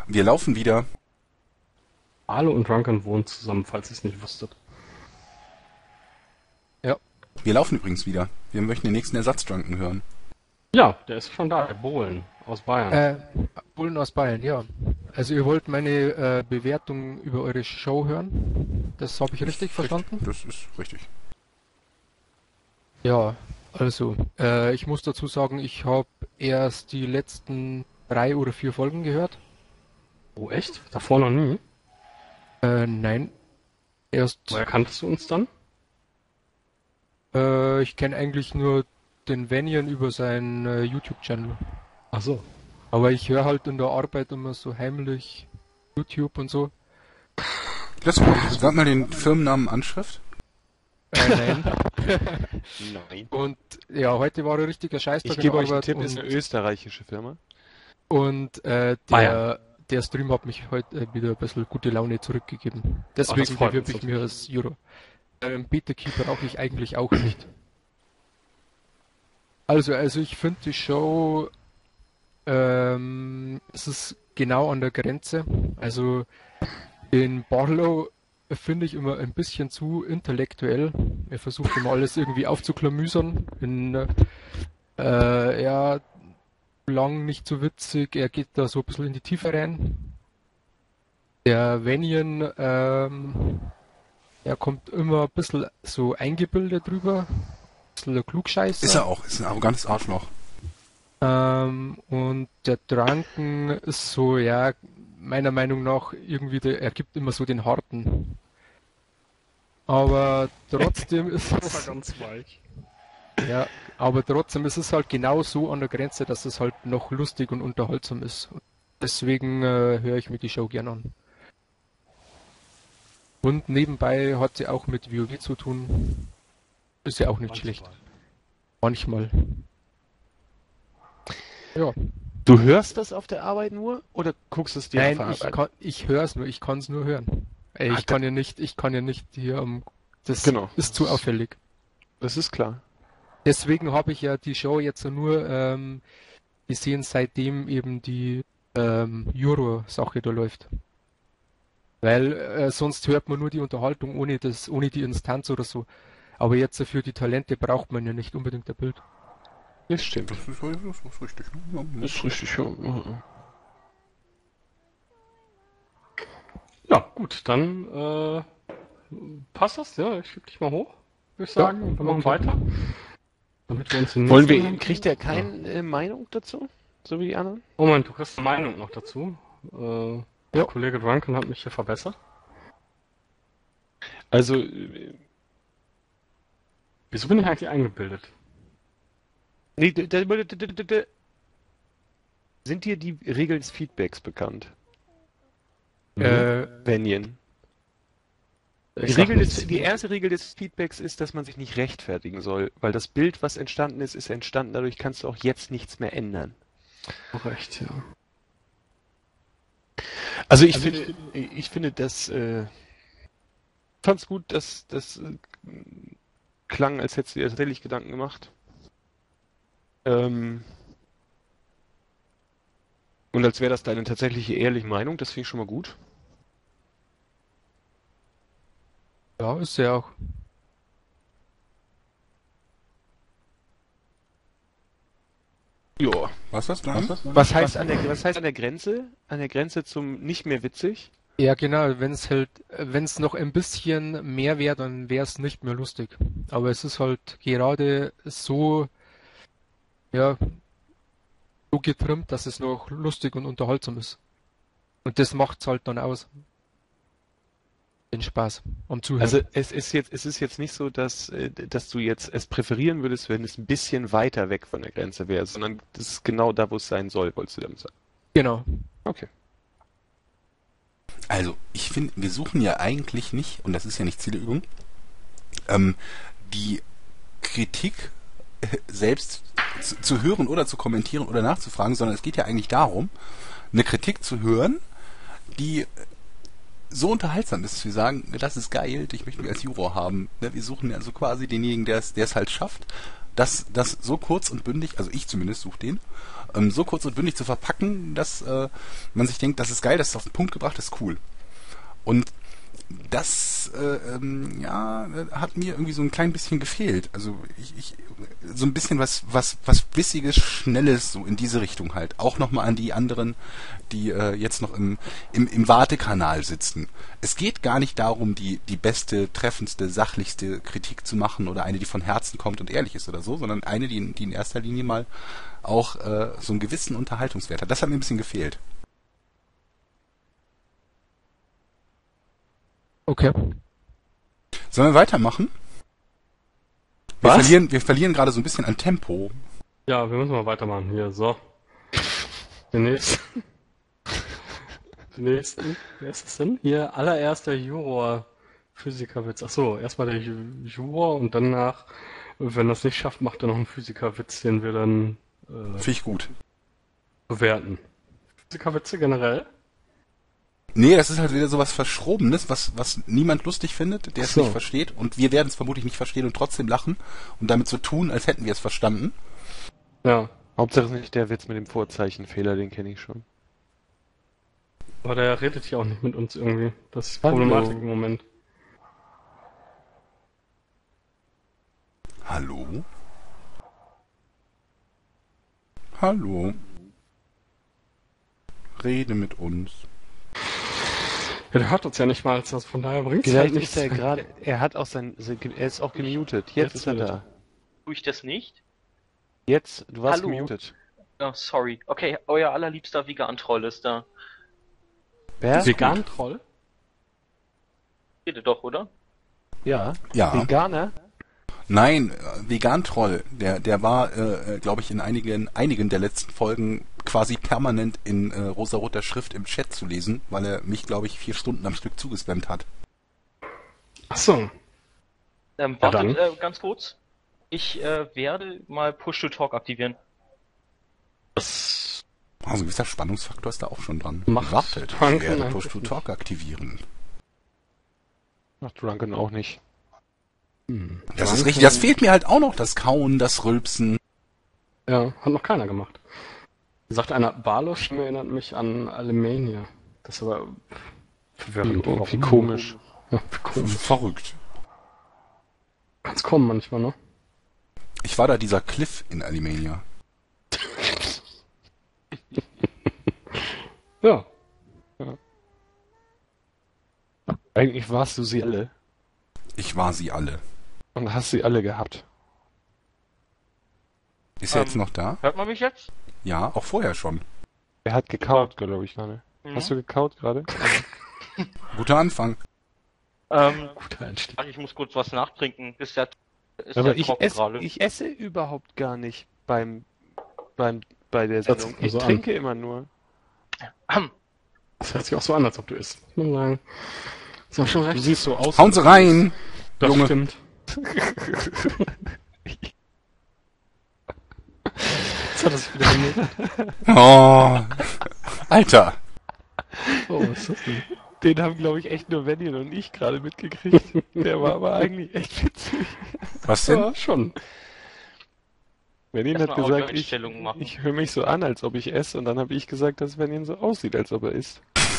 Wir laufen wieder. Ale und Drunken wohnen zusammen, falls ihr es nicht wusstet. Ja. Wir laufen übrigens wieder. Wir möchten den nächsten Ersatzdrunken hören. Ja, der ist schon da, der Bohlen aus Bayern. Bullen aus Bayern, ja. Also ihr wollt meine Bewertung über eure Show hören? Das habe ich richtig verstanden? Das ist richtig. Ja, also ich muss dazu sagen, ich habe erst die letzten 3 oder 4 Folgen gehört. Oh, echt? Davor noch nie? Nein. Erst, Woher kanntest du uns dann? ich kenne eigentlich nur den Vanian über seinen YouTube-Channel. Ach so. Aber ich höre halt in der Arbeit immer so heimlich YouTube und so. Sag mal den Firmennamen Anschrift. Nein. Nein. Und ja, heute war ein richtiger Scheißtag Ich in gebe der euch einen Arbeit Tipp, ist eine österreichische Firma. und Bayern. der Stream hat mich heute wieder ein bisschen gute Laune zurückgegeben. das Deswegen freut bewerbe uns ich mir als Euro. Beta-Key brauche ich eigentlich auch nicht. Also ich finde die Show, es ist genau an der Grenze. Also den Barlow finde ich immer ein bisschen zu intellektuell. Er versucht immer alles irgendwie aufzuklamüsern. Ja, lang nicht so witzig. Er geht da so ein bisschen in die Tiefe rein. Der Vanian, er kommt immer ein bisschen so eingebildet drüber. Ein bisschen der Klugscheißer. Ist er auch. Ist ein arrogantes Arschloch. Und der Drunken ist so, ja, meiner Meinung nach irgendwie, er gibt immer so den Harten. Aber trotzdem ist es, ganz weich. ja, aber trotzdem ist es halt genau so an der Grenze, dass es halt noch lustig und unterhaltsam ist. Deswegen höre ich mir die Show gern an. Und nebenbei hat sie auch mit WoW zu tun. Ist ja auch nicht schlecht. Manchmal. Ja. Du hörst das auf der Arbeit nur oder guckst es dir Nein, auf der Arbeit? ich höre es nur, ich kann es nur hören. Ich kann ja nicht hier das Genau. ist zu auffällig. Das ist klar. Deswegen habe ich ja die Show jetzt nur gesehen, seitdem eben die Euro-Sache da läuft. Weil sonst hört man nur die Unterhaltung ohne die Instanz oder so. Aber jetzt für die Talente braucht man ja nicht unbedingt ein Bild. Das stimmt. Das ist richtig. Das ist richtig. Ja. Ja, gut, dann passt das, ja. Ich schieb dich mal hoch, würde ich sagen. Ja, Und wir machen okay. weiter. Damit wir uns den Wollen nächsten- wir, kriegt er keine Meinung dazu? So wie die anderen? Moment, du kriegst eine Meinung noch dazu. Der Ja. Kollege Drunken hat mich hier verbessert. Also, Wieso bin ich eigentlich eingebildet? nee, sind dir die Regeln des Feedbacks bekannt? Vanian. Die erste Regel des Feedbacks ist, dass man sich nicht rechtfertigen soll, weil das Bild, was entstanden ist, ist entstanden, dadurch kannst du auch jetzt nichts mehr ändern. Recht, ja. Also ich finde, das fand's gut, dass das klang, als hättest du dir tatsächlich Gedanken gemacht. Und als wäre das deine tatsächliche ehrliche Meinung, das finde ich schon mal gut. Ja, ist ja auch. Ja. Was ist das? Was heißt an der Grenze? An der Grenze zum nicht mehr witzig? Ja, genau, wenn es noch ein bisschen mehr wäre, dann wäre es nicht mehr lustig. Aber es ist halt gerade so, ja, so getrimmt, dass es noch lustig und unterhaltsam ist. Und das macht's halt dann aus. Den Spaß am Zuhören. Also es ist jetzt nicht so, dass du jetzt es präferieren würdest, wenn es ein bisschen weiter weg von der Grenze wäre, sondern das ist genau da, wo es sein soll, wolltest du damit sagen. Genau. Okay. Also, ich finde, wir suchen ja eigentlich nicht, und das ist ja nicht Ziel der Übung, die Kritik selbst zu hören oder zu kommentieren oder nachzufragen, sondern es geht ja eigentlich darum, eine Kritik zu hören, die so unterhaltsam ist, dass wir sagen, das ist geil, ich möchte mich als Juror haben. Wir suchen also quasi denjenigen, der es halt schafft, das so kurz und bündig, also ich zumindest suche den, so kurz und bündig zu verpacken, dass man sich denkt, das ist geil, das ist auf den Punkt gebracht, das ist cool. Und das hat mir irgendwie so ein klein bisschen gefehlt. Also ich so ein bisschen was Bissiges, Schnelles, so in diese Richtung halt. Auch nochmal an die anderen, die jetzt noch im Wartekanal sitzen. Es geht gar nicht darum, die beste, treffendste, sachlichste Kritik zu machen oder eine, die von Herzen kommt und ehrlich ist oder so, sondern eine, die in erster Linie mal auch so einen gewissen Unterhaltungswert hat. Das hat mir ein bisschen gefehlt. Okay. Sollen wir weitermachen? Was? Wir verlieren gerade so ein bisschen an Tempo. Ja, wir müssen mal weitermachen hier. So. Den nächsten. Den nächsten. Wer ist das denn? Hier, allererster Juror-Physikerwitz. Achso, erstmal der Juror und danach, wenn das nicht schafft, macht er noch einen Physikerwitz, den wir dann Finde ich gut. bewerten. Physikerwitze generell? Nee, das ist halt wieder sowas Verschrobenes, was niemand lustig findet, der es Ach so. nicht versteht. Und wir werden es vermutlich nicht verstehen und trotzdem lachen und damit so tun, als hätten wir es verstanden. Ja. Hauptsache nicht der Witz mit dem Vorzeichenfehler, den kenne ich schon. Aber der redet ja auch nicht mit uns irgendwie. Das ist die Hallo. Problematik im Moment. Hallo? Hallo? Rede mit uns. Ja, der hört uns ja nicht mal, also von daher bringt es Vielleicht halt nichts. ist er gerade, er ist auch gemutet. Jetzt ist er wieder. da. Tue ich das nicht? Jetzt, du warst Hallo. gemutet. Oh, sorry. Okay, euer allerliebster Vegan-Troll ist da. Wer? Vegan-Troll? Redet doch, oder? Ja. Ja. Veganer? Nein, Vegan-Troll, der war, glaube ich, in einigen der letzten Folgen quasi permanent in rosaroter Schrift im Chat zu lesen, weil er mich, glaube ich, 4 Stunden am Stück zugespammt hat. Achso. Wartet ganz kurz. Ich werde mal Push-to-Talk aktivieren. Das Also ein gewisser Spannungsfaktor ist da auch schon dran. Macht Wartet, ich Drunken werde eigentlich Push-to-Talk aktivieren. Macht Drunken auch nicht. Das ist richtig, das fehlt mir halt auch noch, das Kauen, das Rülpsen. Ja, hat noch keiner gemacht. Sagt einer, Balosch erinnert mich an Alemania. Das ist aber verwirrend. Irgendwie komisch. Ja, komisch. Verrückt. Kann's kommen manchmal, ne? Ich war da dieser Cliff in Alimania. Ja. Eigentlich warst du sie alle. Ich war sie alle. Und hast sie alle gehabt. Ist er jetzt noch da? Hört man mich jetzt? Ja, auch vorher schon. Er hat gekaut, glaube ich, gerade. Mhm. Hast du gekaut gerade? Guter Anfang. Guter Einstieg. Ach, ich muss kurz was nachtrinken. Ist der Aber trocken gerade? ich esse überhaupt gar nicht bei der Sendung. nur Ich so an. trinke immer nur. Das hört sich auch so an, als ob du isst. Muss man sagen. Ist auch schon Du recht. siehst so aus. Hauen Sie rein! Das Junge. stimmt. Jetzt hat er sich wieder gemeldet. Oh, Alter. Oh, was ist das denn? Den haben, glaube ich, echt nur Wendy und ich gerade mitgekriegt. Der war aber eigentlich echt witzig. Was denn? Ja, schon. Wendy hat Erstmal gesagt, Audioeinstellungen machen. ich höre mich so an, als ob ich esse. Und dann habe ich gesagt, dass Wendy so aussieht, als ob er isst.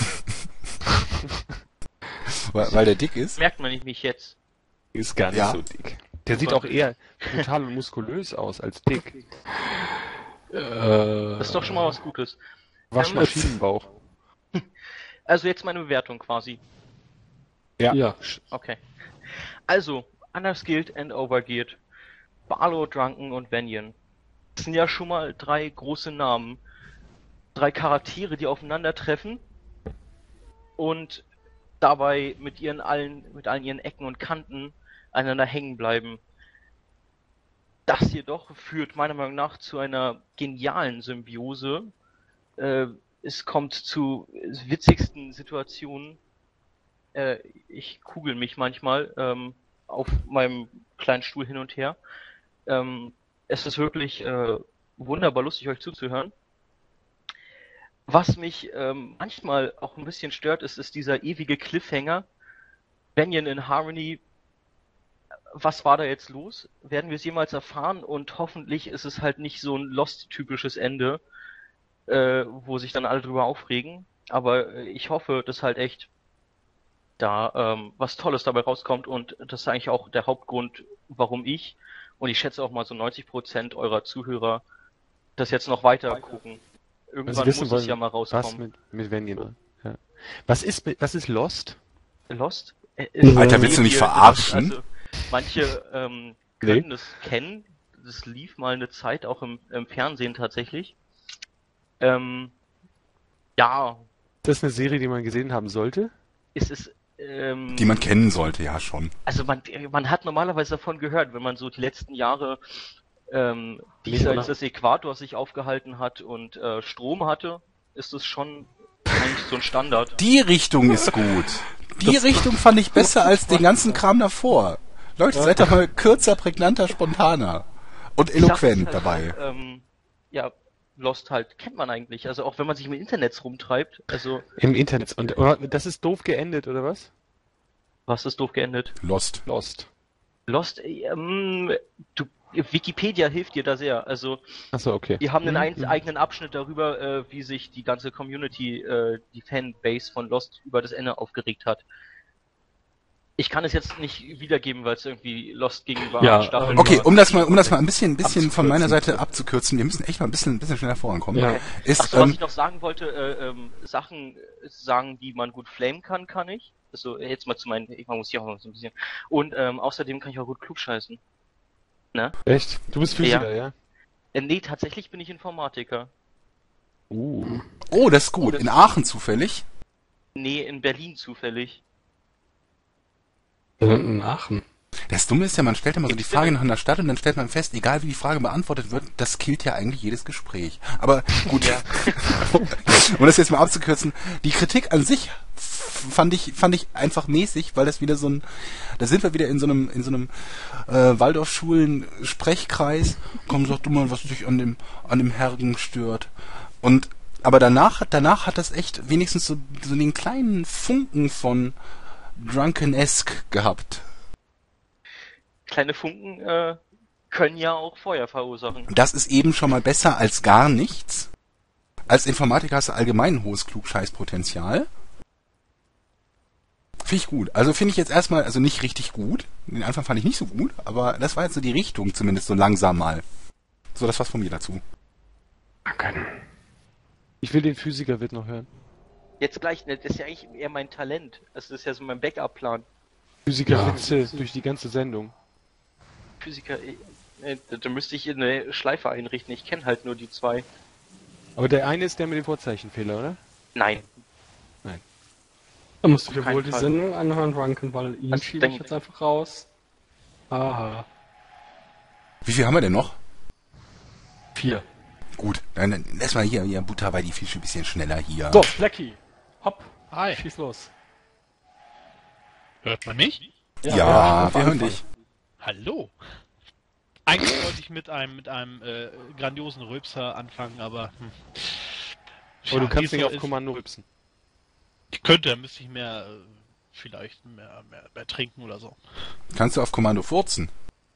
Weil der dick ist? Merkt man nicht mich jetzt. Ist gar nicht Ja. so dick. Der sieht auch eher brutal und muskulös aus als dick. Das ist doch schon mal was Gutes. Waschmaschinenbauch. Also jetzt meine Bewertung quasi. Ja. Okay. Also, Underskilled and Overgeared, Barlow, Drunken und Vanian. Das sind ja schon mal 3 große Namen. 3 Charaktere, die aufeinandertreffen und dabei mit allen ihren Ecken und Kanten einander hängen bleiben. Das jedoch führt meiner Meinung nach zu einer genialen Symbiose. Es kommt zu witzigsten Situationen. Ich kugel mich manchmal auf meinem kleinen Stuhl hin und her. Es ist wirklich wunderbar lustig, euch zuzuhören. Was mich manchmal auch ein bisschen stört, ist dieser ewige Cliffhanger. Vanian in Harmony was war da jetzt los? Werden wir es jemals erfahren? Und hoffentlich ist es halt nicht so ein Lost-typisches Ende, wo sich dann alle drüber aufregen. Aber ich hoffe, dass halt echt da was Tolles dabei rauskommt und das ist eigentlich auch der Hauptgrund, warum ich und ich schätze auch mal so 90% eurer Zuhörer das jetzt noch weiter gucken. Irgendwann muss es ja mal was rauskommen. mit Venien. Ja. Was ist Lost? Lost? Alter, willst du mich verarschen? Also, manche können das kennen. Das lief mal eine Zeit auch im Fernsehen tatsächlich. Ja, Das ist eine Serie, die man gesehen haben sollte? es ist Die man kennen sollte, ja schon. also man hat normalerweise davon gehört, wenn man so die letzten Jahre diesseits des Äquators sich aufgehalten hat und Strom hatte, ist es schon eigentlich so ein Standard. Die Richtung ist gut. Die Richtung fand ich besser als den ganzen Kram davor. Leute, seid doch mal kürzer, prägnanter, spontaner und Ich sag, eloquent es ist dabei. halt, ja, Lost halt kennt man eigentlich. Also auch wenn man sich im Internet rumtreibt. Also Im Internet. Und das ist doof geendet, oder was? was ist doof geendet? Lost. Lost. Lost, Wikipedia hilft dir da sehr. Also Achso, okay. die haben einen eigenen Abschnitt darüber, wie sich die ganze Community, die Fanbase von Lost über das Ende aufgeregt hat. Ich kann es jetzt nicht wiedergeben, weil es irgendwie Lost gegenüber Ja, anderen Staffeln Okay, war. um das mal ein bisschen von meiner Seite abzukürzen, wir müssen echt mal ein bisschen schneller vorankommen. Ja. Ist, Achso, was ich noch sagen wollte, Sachen sagen, die man gut flamen kann ich. Also jetzt mal zu meinen, ich muss hier auch noch so ein bisschen. Und außerdem kann ich auch gut klugscheißen. Ne? Echt? Du bist Physiker, ja? Nee, tatsächlich bin ich Informatiker. oh, das ist gut. In Aachen zufällig. Nee, in Berlin zufällig. In Aachen. Das Dumme ist ja, man stellt immer so die Frage nach einer Stadt und dann stellt man fest, egal wie die Frage beantwortet wird, das killt ja eigentlich jedes Gespräch. Aber gut, um das jetzt mal abzukürzen, die Kritik an sich fand ich einfach mäßig, weil das wieder so ein, da sind wir wieder in so einem Waldorfschulen-Sprechkreis. Komm, sag du mal, was dich an dem Hergen stört. Und aber danach hat das echt wenigstens so den kleinen Funken von Drunken-esque gehabt. Kleine Funken können ja auch Feuer verursachen. Das ist eben schon mal besser als gar nichts. Als Informatiker hast du allgemein ein hohes Klugscheißpotenzial. Finde ich gut. Also finde ich jetzt erstmal, also nicht richtig gut. Den Anfang fand ich nicht so gut, aber das war jetzt so die Richtung zumindest so langsam mal. So, das war's von mir dazu. Ich will den Physiker-Witz noch hören. Jetzt gleich, ne, das ist ja eigentlich eher mein Talent. Das ist ja so mein Backup-Plan. Physiker-Witze durch die ganze Sendung. Physiker, da müsste ich eine Schleife einrichten. Ich kenne halt nur die zwei. Aber der eine ist der mit dem Vorzeichenfehler, oder? Nein. Da musst du dir keinen wohl die Fall. Sendung anhören, Drunken, weil ihn Also schiebe ich jetzt einfach raus. Aha. Wie viel haben wir denn noch? 4. Gut, dann erstmal hier Butter bei die Fische ein bisschen schneller hier. So, Blackie. Hopp. Hi. Schieß los. Hört man mich? Ja, auf wir jeden hören Fall. dich. Hallo. Eigentlich wollte ich mit einem grandiosen Rülpser anfangen, aber Aber du ja, kannst wie es nicht so auf ist. Kommando rülpsen. Ich könnte, da müsste ich mehr vielleicht mehr trinken oder so. Kannst du auf Kommando furzen?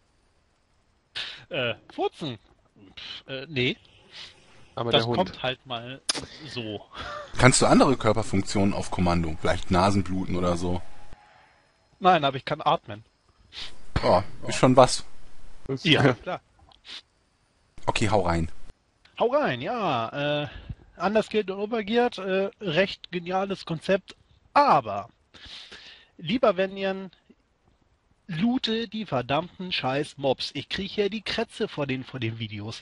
Furzen? Nee, Aber das der Hund. kommt halt mal so. Kannst du andere Körperfunktionen auf Kommando? Vielleicht Nasenbluten oder so? Nein, aber ich kann atmen. Oh, ist schon was. Ja, klar. Okay, hau rein. Hau rein, ja. Underskilled und Overgeared, recht geniales Konzept, aber lieber Venjan, loote die verdammten scheiß Mobs. Ich kriege hier die Krätze vor den Videos.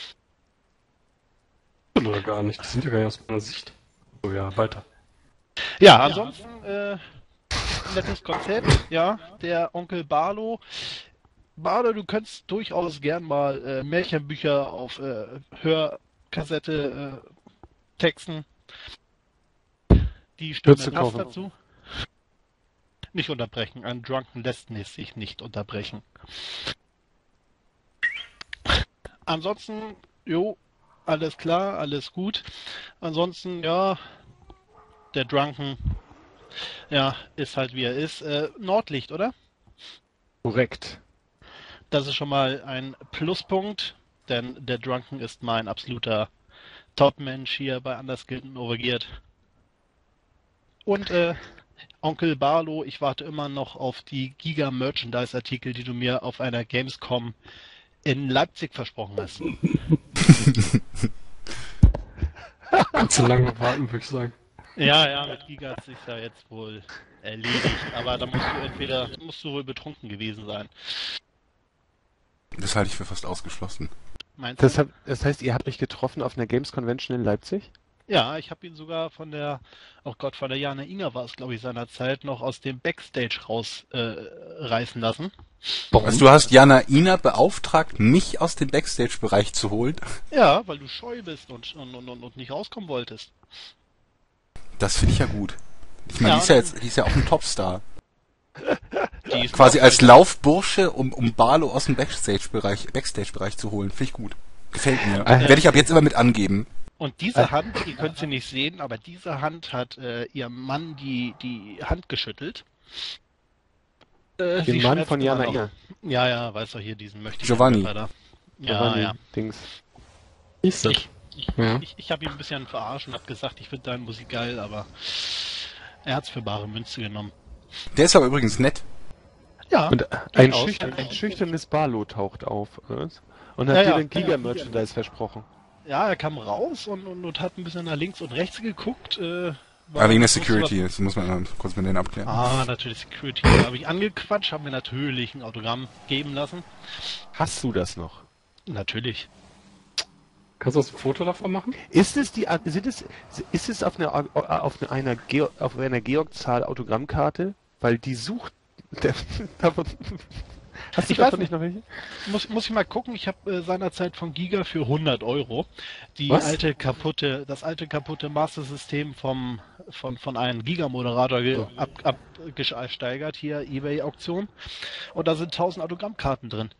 Oder gar nicht. Die sind ja gar nicht aus meiner Sicht. So, ja, weiter. Ja, ansonsten, nettes Konzept, ja, der Onkel Barlo. Barlo, du könntest durchaus gern mal Märchenbücher auf Hörkassette texten. Die Stimme Würdest du passt kaufen? dazu. Nicht unterbrechen. Ein Drunken lässt sich nicht unterbrechen. Ansonsten, jo, alles klar, alles gut. Ansonsten, ja, der Drunken, ja, ist halt wie er ist. Nordlicht, oder? Korrekt. Das ist schon mal ein Pluspunkt, denn der Drunken ist mein absoluter Top-Mensch hier bei Underskilled und Overgeared. Und Onkel Barlo, ich warte immer noch auf die Giga-Merchandise-Artikel, die du mir auf einer Gamescom in Leipzig versprochen hast. Zu lange warten, würde ich sagen. Ja, mit Giga hat sich ja jetzt wohl erledigt, aber da musst du wohl betrunken gewesen sein. Das halte ich für fast ausgeschlossen. Meinst du? Das heißt, ihr habt euch getroffen auf einer Games Convention in Leipzig? Ja, ich habe ihn sogar von der Jana Inger war es, glaube ich, seinerzeit noch aus dem Backstage rausreißen lassen. Also du hast Jana Ina beauftragt, mich aus dem Backstage-Bereich zu holen. Ja, weil du scheu bist und nicht rauskommen wolltest. Das finde ich ja gut. Ich meine, Ja, die ist ja auch ein Topstar. Die ist Quasi noch- als Laufbursche, um Barlo aus dem Backstage-Bereich zu holen. Finde ich gut. Gefällt mir. Werde ich ab jetzt immer mit angeben. Und diese Hand, ihr könnt sie nicht sehen, aber diese Hand hat ihrem Mann die Hand geschüttelt. Den Sie Mann schmerzt von immer Jana noch. Inger. Ja, weiß doch hier diesen möchte Giovanni. Da. Giovanni Ja. Dings. Ist das? Ja. Ich habe ihn ein bisschen verarscht und habe gesagt, ich finde deine Musik geil, aber er hat's für bare Münze genommen. Der ist aber übrigens nett. Ja, Und ein durchaus. schüchternes Barlo taucht auf, oder? was? Und hat Ja, dir ja. den Giga-Merchandise versprochen. Ja, er kam raus und hat ein bisschen nach links und rechts geguckt. Aber wegen der Security, das muss man mal kurz mit denen abklären. Natürlich Security. Da habe ich angequatscht, haben mir natürlich ein Autogramm geben lassen. Hast du das noch? Natürlich. Kannst du uns ein Foto davon machen? Ist es auf einer Georg-Zahl Autogrammkarte? Weil die sucht. Hast du Ich davon weiß nicht noch welche? Muss ich mal gucken. Ich habe seinerzeit von Giga für 100 € Was? das alte kaputte Master-System von einem Giga-Moderator abgesteigert, hier eBay-Auktion. Und da sind 1000 Autogrammkarten drin.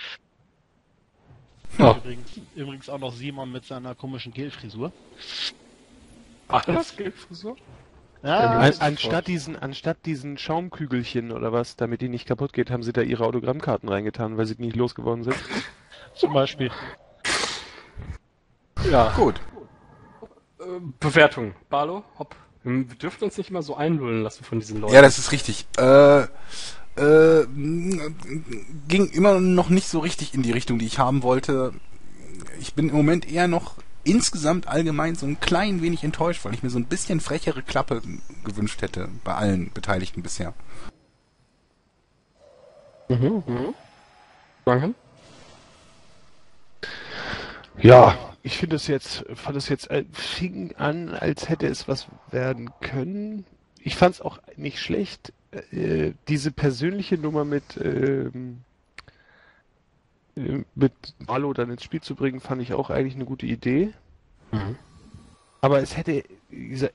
Ja. Übrigens auch noch Simon mit seiner komischen Gelfrisur. Alles Gelbfrisur? Ja, Anstatt diesen Schaumkügelchen oder was, damit die nicht kaputt geht, haben sie da ihre Autogrammkarten reingetan, weil sie nicht losgeworden sind. zum Beispiel. Ja. Gut. Bewertung. Barlo, hopp. Wir dürfen uns nicht immer so einlullen lassen von diesen Leuten. Ja, das ist richtig. Ging immer noch nicht so richtig in die Richtung, die ich haben wollte. Ich bin im Moment eher noch insgesamt allgemein so ein klein wenig enttäuscht, weil ich mir so ein bisschen frechere Klappe gewünscht hätte bei allen Beteiligten bisher. Drunken? Ja, ich fand es jetzt, fing an, als hätte es was werden können. Ich fand es auch nicht schlecht. Diese persönliche Nummer mit Barlo dann ins Spiel zu bringen, fand ich auch eigentlich eine gute Idee. Mhm. Aber es hätte, wie gesagt,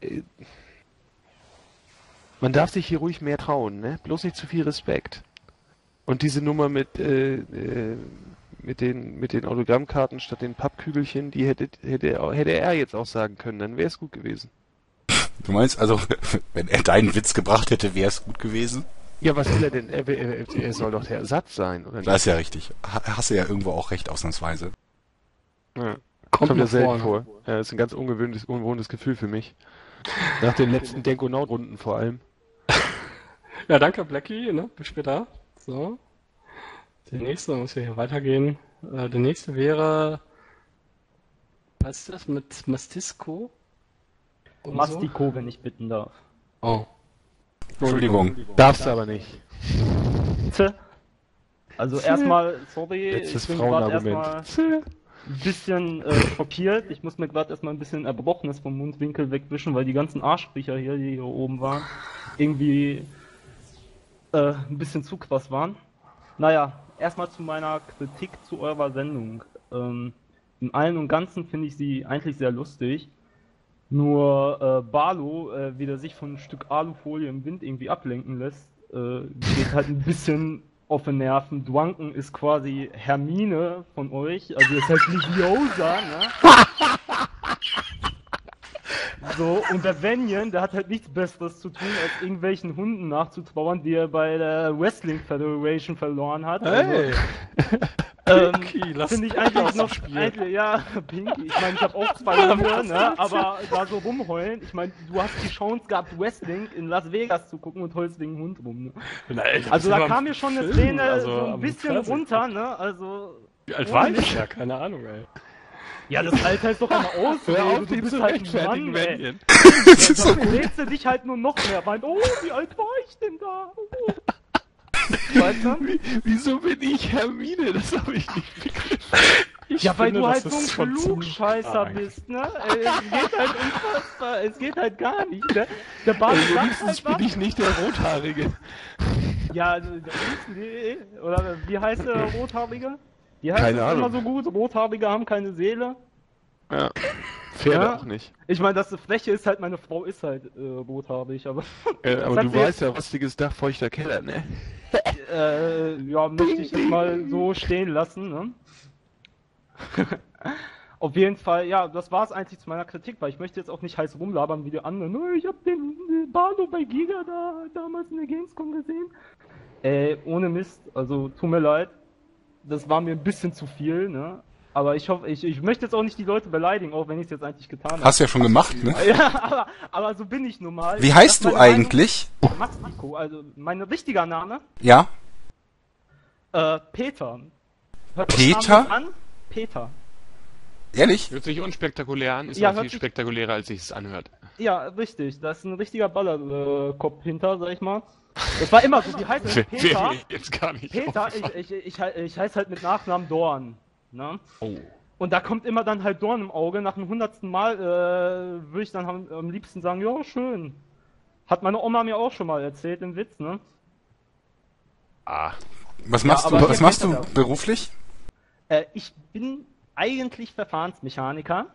man darf sich hier ruhig mehr trauen, ne? Bloß nicht zu viel Respekt. Und diese Nummer mit den Autogrammkarten statt den Pappkügelchen, die hätte er jetzt auch sagen können, dann wäre es gut gewesen. Du meinst also, wenn er deinen Witz gebracht hätte, wäre es gut gewesen? Ja, was will er denn? Er soll doch der Ersatz sein, oder nicht? Das ist ja richtig. Hast du ja irgendwo auch recht, ausnahmsweise. Ja. Kommt Kommt ja nach selten vorne. vor. Ja, das ist ein ganz ungewohntes Gefühl für mich. Nach den letzten Denkonaut-Runden vor allem. Ja, danke Blackie, ne? Bis später. So. Der nächste, muss ja hier weitergehen. Der nächste wäre. Was ist das mit Mastisco? Und Mastiko, wenn ich bitten darf. So? Oh. Entschuldigung. Darfst du aber nicht. Bitte? Also erstmal, sorry, Letztes ich bin gerade Frauenargument. erstmal ein bisschen schockiert. Ich muss mir gerade erstmal ein bisschen Erbrochenes vom Mundwinkel wegwischen, weil die ganzen Arschkriecher die hier oben waren, irgendwie ein bisschen zu krass waren. Naja, erstmal zu meiner Kritik zu eurer Sendung. Im Allen und Ganzen finde ich sie eigentlich sehr lustig. Nur Barlo, wie der sich von ein Stück Alufolie im Wind irgendwie ablenken lässt, geht halt ein bisschen auf den Nerven. Drunken ist quasi Hermine von euch, also ist halt Leviosa, ne? So, und der Vanian, der hat halt nichts Besseres zu tun, als irgendwelchen Hunden nachzutrauern, die er bei der Wrestling Federation verloren hat. Hey! Pinky, lass finde ich Pinky eigentlich aus noch dem Spiel. eigentlich, ja, Pinky. Ich meine, ich habe auch 2 Hunde, ne? Aber da so rumheulen, ich meine, du hast die Chance gehabt, Wrestling in Las Vegas zu gucken und heulst wegen Hund rum, ne? Also da kam mir schon eine Szene so ein bisschen runter, ne? Also. Wie alt war ich? Ja, keine Ahnung, ey. Ja, das Alter ist doch eine Ausrede. Hör auf, Du den bist zu halt ein rechtfertigen, Mann, ey. Vanian. Das ist so Dann gut. lädst du dich halt nur noch mehr rein. Oh, wie alt war ich denn da? Oh. Weißt du? Wieso bin ich Hermine? Das habe ich nicht begriffen. Ja, weil finde, du das halt so ein ist schon ziemlich Klugscheißer stark. bist, ne? Es geht halt unfassbar, es geht halt gar nicht, ne? Der Bart sagt Wenigstens halt bin was. ich nicht der Rothaarige. Ja, also, oder wie heißt der Rothaarige? Die heißt Keine es immer Ahnung. so gut, Rothaarige haben keine Seele. Ja. Pferde Ja. auch nicht. Ich meine, das Fläche ist halt, meine Frau ist halt rothaarig, aber... Aber hat du sie weißt ja, rostiges Dach, feuchter Keller, ne? Ja, möchte ich jetzt mal so stehen lassen, ne? Auf jeden Fall, ja, das war es eigentlich zu meiner Kritik, weil ich möchte jetzt auch nicht heiß rumlabern wie die anderen. Ich hab den Bardo bei Giga damals in der Gamescom gesehen. Ohne Mist, also tut mir leid. Das war mir ein bisschen zu viel, ne? Aber ich hoffe, ich möchte jetzt auch nicht die Leute beleidigen, auch wenn ich es jetzt eigentlich getan habe. Hast du ja schon gemacht, ne? Ja, aber so bin ich nun mal. Wie Das heißt ist du meine Meinung. eigentlich? Max Nico, also mein richtiger Name, Ja? Peter. Hört sich Peter? Name an? Peter. Ehrlich? Hört sich unspektakulär an, ist Ja, auch hört viel sich- spektakulärer, als sich es anhört. Ja, richtig. Da ist ein richtiger Ballerkopf hinter, sag ich mal. Das war immer so, wie heißt es? Peter. Jetzt gar nicht. Peter, aufgefallen. ich heiße halt mit Nachnamen Dorn. Ne? Oh. Und da kommt immer dann halt Dorn im Auge. Nach dem 100. Mal würde ich dann am liebsten sagen, ja, schön. Hat meine Oma mir auch schon mal erzählt, im Witz, ne? Ah. Was machst aber du, hier was machst kennt du er das. beruflich? Ich bin eigentlich Verfahrensmechaniker,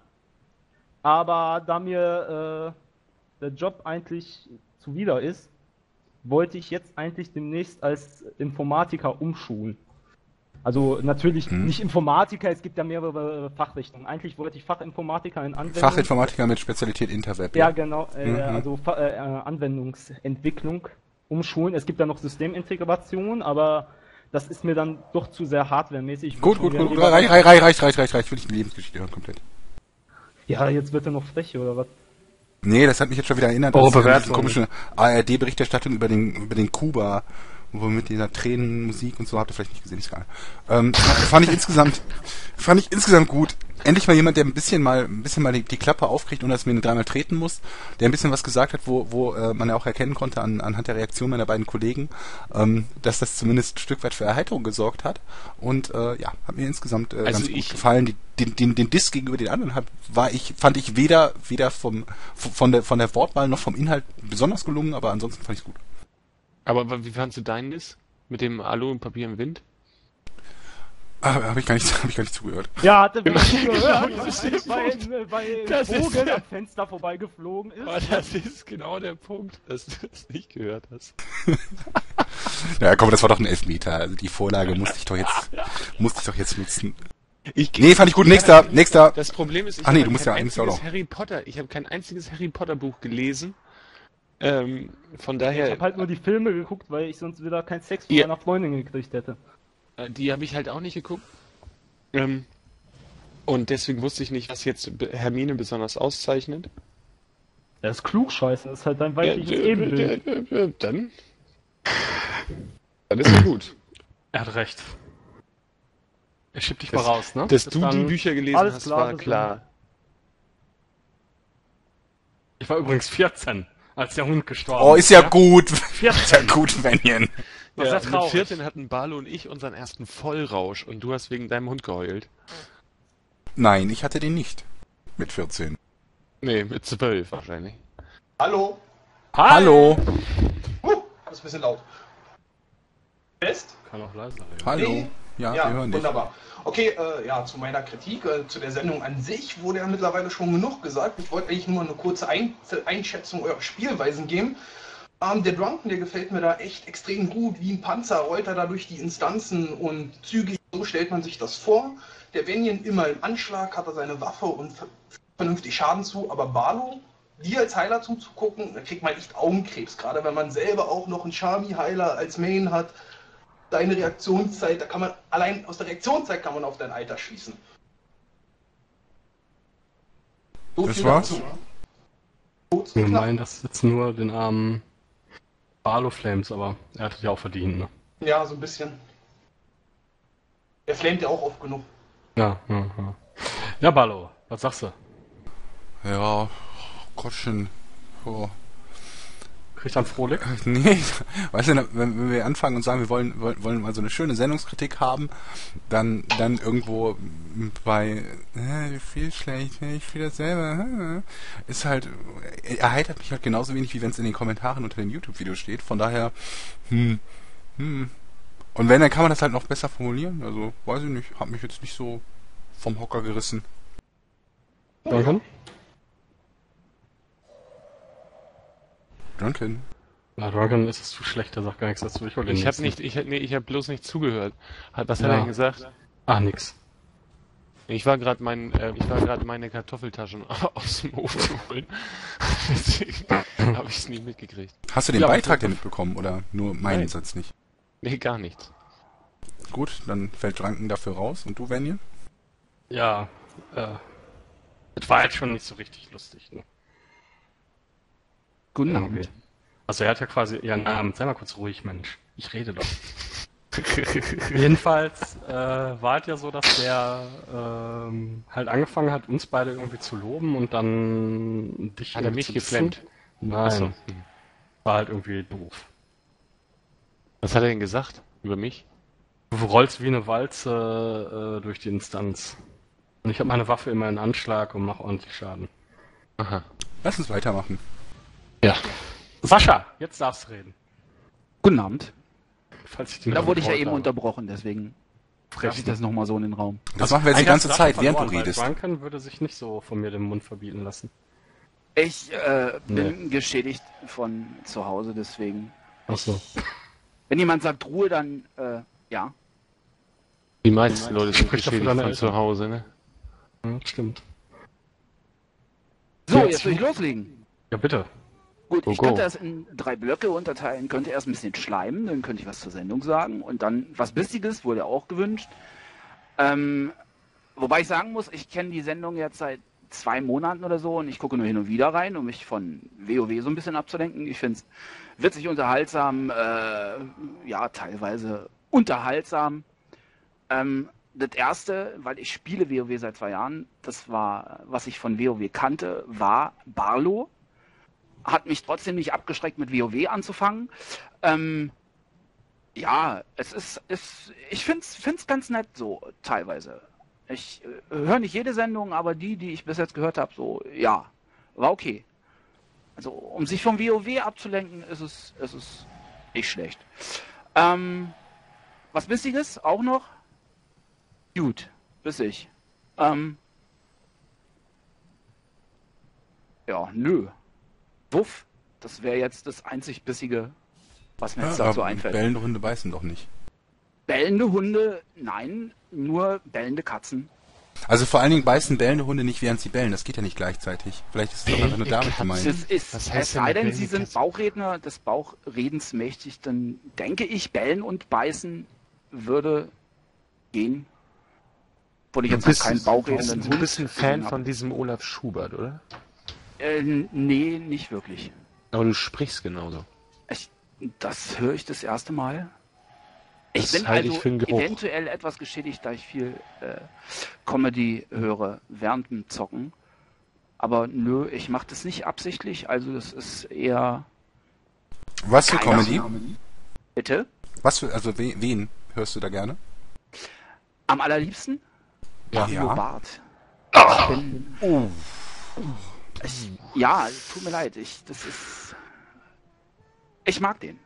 aber da mir der Job eigentlich zuwider ist, wollte ich jetzt eigentlich demnächst als Informatiker umschulen. Also natürlich nicht Informatiker, es gibt ja mehrere Fachrichtungen. Eigentlich wollte ich Fachinformatiker in Anwendung. Fachinformatiker mit Spezialität Interweb. Ja, genau, Mhm. also Anwendungsentwicklung umschulen. Es gibt ja noch Systemintegration, aber das ist mir dann doch zu sehr hardwaremäßig. Ich Gut, würde gut, schon gut. gerne lieber- Reicht. Will ich die Lebensgeschichte hören, komplett. Ja, jetzt wird er noch frech, oder was? Nee, das hat mich jetzt schon wieder erinnert Eure an diese Bewertung. komische ARD-Berichterstattung über den Kuba, wo mit dieser Tränenmusik und so, habt ihr vielleicht nicht gesehen, ist egal. Fand ich insgesamt gut. Endlich mal jemand, der ein bisschen mal die Klappe aufkriegt, ohne dass man ihn dreimal treten muss, der ein bisschen was gesagt hat, wo man ja auch erkennen konnte anhand der Reaktion meiner beiden Kollegen, dass das zumindest ein Stück weit für Erheiterung gesorgt hat. Und ja, hat mir insgesamt ganz gut gefallen. Den Diss gegenüber den anderen fand ich weder von der Wortwahl noch vom Inhalt besonders gelungen, aber ansonsten fand ich es gut. Aber wie fandst du deinen Diss? Mit dem Alu und Papier im Wind? Hab ich gar nicht zugehört. Ja, hatte man nicht gehört, Genau, das weil ist ein Das ist Vogel der- am Fenster vorbeigeflogen ist. Aber das ist genau der Punkt, dass du das nicht gehört hast. Ja, komm, das war doch ein Elfmeter. Also die Vorlage musste ich doch jetzt nutzen. Ich Fand ich gut. Nächster. Das Problem ist, ich Ach nee, habe du musst kein ja eigentlich auch einziges noch. Harry Potter. Ich habe kein einziges Harry Potter Buch gelesen. Von Ich daher, habe halt nur die Filme geguckt, weil ich sonst wieder keinen Sex von Ja. meiner Freundin gekriegt hätte. die habe ich halt auch nicht geguckt. Und deswegen wusste ich nicht, was jetzt Hermine besonders auszeichnet. Er ist klugscheißer, das ist halt dein weibliches Ebenbild. Dann ist ja gut. Er hat recht. Er schiebt dich mal raus, ne? Dass Bis du die dann- Bücher gelesen alles hast, klar, war bis klar. Ich war übrigens 14, als der Hund gestorben Oh, ist ja gut. 14. Ist ja gut, Vanian. Das ist Ja, ja mit traurig. 14 hatten Barlo und ich unseren ersten Vollrausch und du hast wegen deinem Hund geheult. Nein, ich hatte den nicht. Mit 14. Nee, mit 12 wahrscheinlich. Hallo? Hallo. Das ist ein bisschen laut. Fest? Kann auch leiser reden. Hallo. Nee. Ja, wir hören dich. Wunderbar. Okay, ja, zu meiner Kritik, zu der Sendung an sich wurde ja mittlerweile schon genug gesagt. Ich wollte eigentlich nur eine kurze Einschätzung eurer Spielweisen geben. Der Drunken, der gefällt mir da echt extrem gut. Wie ein Panzer rollt er da durch die Instanzen und zügig, so stellt man sich das vor. Der Vanian immer im Anschlag, hat er seine Waffe und vernünftig Schaden zu, aber Barlo die als Heiler zuzugucken, da kriegt man echt Augenkrebs. Gerade wenn man selber auch noch einen Charmy-Heiler als Main hat. Deine Reaktionszeit, da kann man, allein aus der Reaktionszeit kann man auf dein Alter schließen. So Das viel war's? dazu. Wir Kurz und knapp. meinen das jetzt nur den armen Barlow Flames, aber er hat es ja auch verdient, ne? Ja, so ein bisschen. Der flamet ja auch oft genug. Ja. Ja, Barlow, was sagst du? Ja, Gottchen. Oh. Kriegt er einen Frohlich? Nee, weißt du, wenn wir anfangen und sagen, wir wollen mal so eine schöne Sendungskritik haben, dann irgendwo bei viel schlecht, ich fühle das selber, ist halt, erheitert mich halt genauso wenig, wie wenn es in den Kommentaren unter dem YouTube-Video steht. Von daher, Und wenn, dann kann man das halt noch besser formulieren. Also, weiß ich nicht, hat mich jetzt nicht so vom Hocker gerissen. Duncan? Duncan? Na, Duncan ist es zu schlecht, der sagt gar nichts dazu. Ich Ich hab bloß nicht zugehört. Was hat Ja. er denn gesagt? Ach, nix. Ich war gerade meine Kartoffeltaschen aus dem Ofen holen. Deswegen habe ich es nie mitgekriegt. Hast du den Ja, Beitrag aber- denn mitbekommen oder nur meinen Nein. Satz nicht? Nee, gar nichts. Gut, dann fällt Drunken dafür raus. Und du, Venje? Ja, das war jetzt schon nicht so richtig lustig, ne? Guten Irgendwie. Abend. Also er hat ja quasi ihren Namen. Sei mal kurz ruhig, Mensch. Ich rede doch. Jedenfalls war es ja so, dass der halt angefangen hat, uns beide irgendwie zu loben und dann dich Hat er irgendwie mich zu geflammt? dissen. Nein, Achso. war halt irgendwie doof. Was hat er denn gesagt über mich? Du rollst wie eine Walze durch die Instanz. Und ich habe meine Waffe immer in Anschlag und mache ordentlich Schaden. Aha. Lass uns weitermachen. Ja. Sascha, jetzt darfst du reden. Guten Abend. Falls ich den Da wurde ich ja überrollt eben habe. unterbrochen, deswegen werfe ich das nochmal so in den Raum. Das machen wir jetzt die Eigentlich ganze hast Zeit, Sascha während du verloren, weil redest. Drunken würde sich nicht so von mir den Mund verbieten lassen. Ich bin geschädigt von zu Hause, deswegen. Achso. Wenn jemand sagt Ruhe, dann ja. Die meisten Leute sind Spricht doch für geschädigt deine von Eltern. zu Hause, ne? Ja, stimmt. So, Ja, jetzt will ich loslegen. Ja, bitte. Gut, ich Go, go. könnte das in 3 Blöcke unterteilen, könnte erst ein bisschen schleimen, dann könnte ich was zur Sendung sagen und dann was Bissiges, wurde auch gewünscht. Wobei ich sagen muss, ich kenne die Sendung jetzt seit 2 Monaten oder so und ich gucke nur hin und wieder rein, um mich von WoW so ein bisschen abzulenken. Ich finde es witzig, unterhaltsam, ja, teilweise unterhaltsam. Das erste, weil ich spiele WoW seit 2 Jahren, das war, was ich von WoW kannte, war Barlow. Hat mich trotzdem nicht abgeschreckt, mit WoW anzufangen. Ja, ich find's ganz nett so, teilweise. Ich höre nicht jede Sendung, aber die ich bis jetzt gehört habe, so, ja, war okay. Also, um sich vom WoW abzulenken, ist es nicht schlecht. Was Bissiges auch noch? Gut, bissig. Ja, nö. Wuff, das wäre jetzt das einzig Bissige, was mir jetzt dazu aber einfällt. bellende Hunde beißen doch nicht. Bellende Hunde, nein, nur bellende Katzen. Also vor allen Dingen beißen bellende Hunde nicht, während sie bellen. Das geht ja nicht gleichzeitig. Vielleicht ist es doch einfach nur damit gemeint. Das ist, Was es heißt denn sei denn, bellende sie sind Katze? Bauchredner des Bauchredens mächtig, dann denke ich, bellen und beißen würde gehen. Obwohl ich jetzt noch keinen bauchredenden Du bist ein gesehen Fan habe. von diesem Olaf Schubert, oder? Nee, nicht wirklich. Aber du sprichst genauso. Das höre ich das erste Mal. Ich Das bin halte ich also für einen Geruch. eventuell etwas geschädigt, da ich viel Comedy höre während dem Zocken. Aber nö, ich mache das nicht absichtlich. Also das ist eher... Was für Keiner. Comedy? Bitte? Was für, also wen hörst du da gerne? Am allerliebsten? Ja. Mario Barth. Ja, tut mir leid. Ich mag den.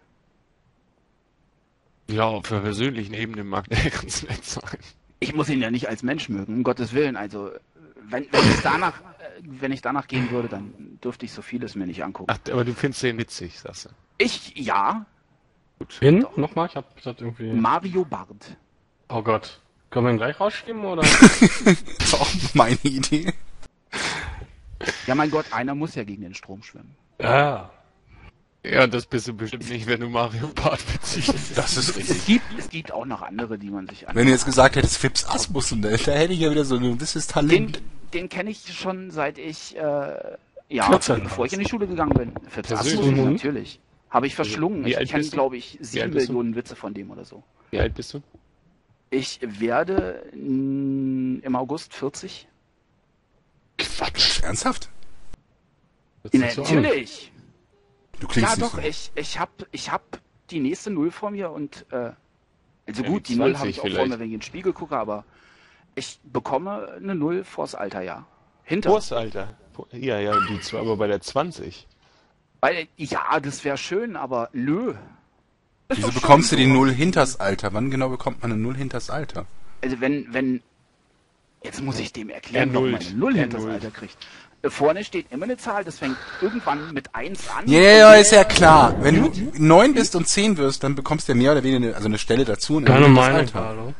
Ja, auf einer persönlichen Ebene mag der ganz nett sein. Ich muss ihn ja nicht als Mensch mögen, um Gottes Willen. Also, wenn ich danach gehen würde, dann dürfte ich so vieles mir nicht angucken. Ach, aber du findest den witzig, sagst du. Ja, Wen? Nochmal? Ich hab das irgendwie... Mario Barth. Oh Gott. Können wir ihn gleich rausschieben, oder? Das ist auch meine Idee. Ja, mein Gott, einer muss ja gegen den Strom schwimmen. Ja. Ja, das bist du bestimmt nicht, wenn du Mario Bart beziehst. Das ist richtig. Es gibt auch noch andere, die man sich Wenn du jetzt gesagt hättest, Fips Asmussen, da hätte ich ja wieder so ein gewisses Talent. Den kenne ich schon seit ich, 14 bevor ich in die Schule gegangen bin. Fips Persönlich? Asmussen, natürlich. Habe ich verschlungen. Wie Ich alt kenne, bist du? glaube ich, Wie 7 alt bist du? Millionen Witze von dem oder so. Wie alt bist du? Ich werde im August 40. Quatsch. Ernsthaft? Das ist so Natürlich. Du klingst Ja, nicht doch, so. ich hab die nächste Null vor mir und, also Ja, gut, die die Null 20 habe ich auch vor vielleicht. mir, wenn ich in den Spiegel gucke, aber ich bekomme eine Null vors Alterjahr. Alter. Ja, die zwei, aber bei der 20. Weil, ja, das wäre schön, aber nö. Das ist Wieso doch bekommst du schön die so. Null hinters Alter? Wann genau bekommt man eine Null hinters Alter? Also wenn, jetzt muss ich dem erklären, warum man eine Null Er hinter das nullt. Alter kriegt. Vorne steht immer eine Zahl, das fängt irgendwann mit 1 an. Ja, ist ja klar. Wenn du 9 bist und 10 wirst, dann bekommst du ja mehr oder weniger eine Stelle dazu. Und Keine erhöht das Meinung, Alter.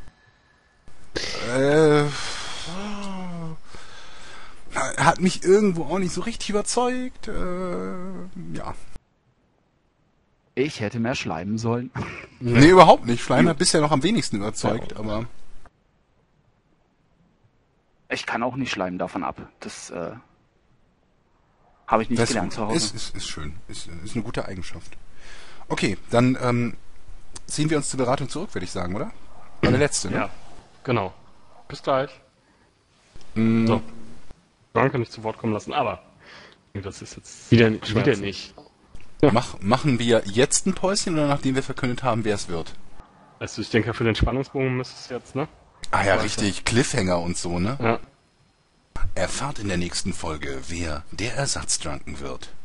Carlo. Hat mich irgendwo auch nicht so richtig überzeugt. Ja. Ich hätte mehr schleimen sollen. Nee, überhaupt nicht. Schleim hat bisher noch am wenigsten überzeugt, aber Ich kann auch nicht schleimen davon ab. Das habe ich nicht das gelernt zu Hause. ist schön. Ist eine gute Eigenschaft. Okay, dann ziehen wir uns zur Beratung zurück, würde ich sagen, oder? War der letzte, ne? Ja, genau. Bis gleich. Mm, So. Danke nicht zu Wort kommen lassen, aber das ist jetzt Wieder Schmerzen. nicht. Machen wir jetzt ein Päuschen oder nachdem wir verkündet haben, wer es wird? Also ich denke, für den Spannungsbogen müsste es jetzt, ne? Ah ja, richtig. Cliffhanger und so, ne? Ja. Erfahrt in der nächsten Folge, wer der Ersatzdrunken wird.